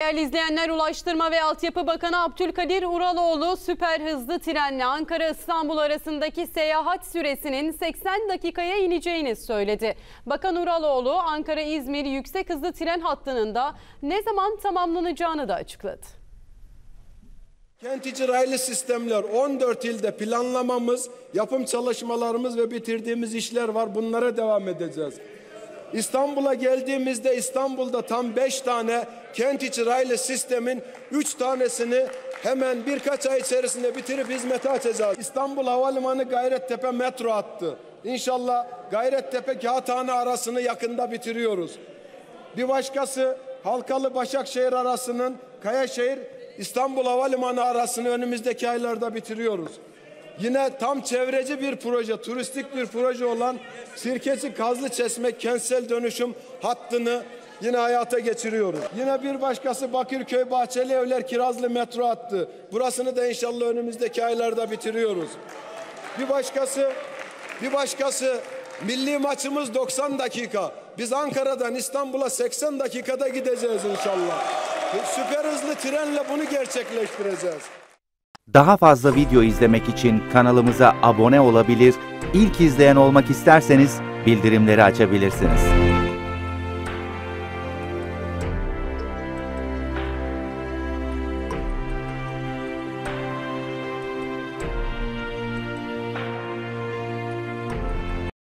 Değerli izleyenler, Ulaştırma ve Altyapı Bakanı Abdülkadir Uraloğlu süper hızlı trenle Ankara-İstanbul arasındaki seyahat süresinin 80 dakikaya ineceğini söyledi. Bakan Uraloğlu, Ankara-İzmir yüksek hızlı tren hattının da ne zaman tamamlanacağını da açıkladı. Kent içi raylı sistemler 14 ilde planlamamız, yapım çalışmalarımız ve bitirdiğimiz işler var. Bunlara devam edeceğiz. İstanbul'a geldiğimizde İstanbul'da tam 5 tane kent içi raylı sistemin 3 tanesini hemen birkaç ay içerisinde bitirip hizmete açacağız. İstanbul Havalimanı Gayrettepe metro hattı. İnşallah Gayrettepe Kağıthane arasını yakında bitiriyoruz. Bir başkası Halkalı Başakşehir arasının Kayaşehir İstanbul Havalimanı arasını önümüzdeki aylarda bitiriyoruz. Yine tam çevreci bir proje, turistik bir proje olan Sirkeci Kazlıçeşme kentsel dönüşüm hattını yine hayata geçiriyoruz. Yine bir başkası Bakırköy Bahçeli Evler Kirazlı metro hattı. Burasını da inşallah önümüzdeki aylarda bitiriyoruz. Bir başkası milli maçımız 90 dakika. Biz Ankara'dan İstanbul'a 80 dakikada gideceğiz inşallah. Süper hızlı trenle bunu gerçekleştireceğiz. Daha fazla video izlemek için kanalımıza abone olabilir, ilk izleyen olmak isterseniz bildirimleri açabilirsiniz.